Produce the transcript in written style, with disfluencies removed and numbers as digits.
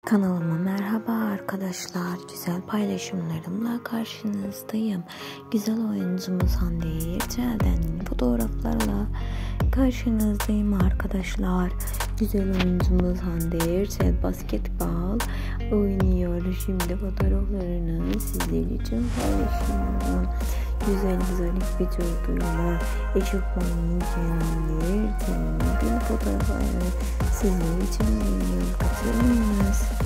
Kanalıma merhaba arkadaşlar. Güzel paylaşımlarımla karşınızdayım. Güzel oyuncumuz Hande Erçel'den fotoğraflarla karşınızdayım arkadaşlar. Güzel oyuncumuz Hande Erçel basketbol oynuyor. Şimdi fotoğraflarını sizler için paylaşıyorum. Güzel vücuduyla eşofmanlı kendileri bir fotoğraflarını sizler için yayınlıyorum. Katılınız.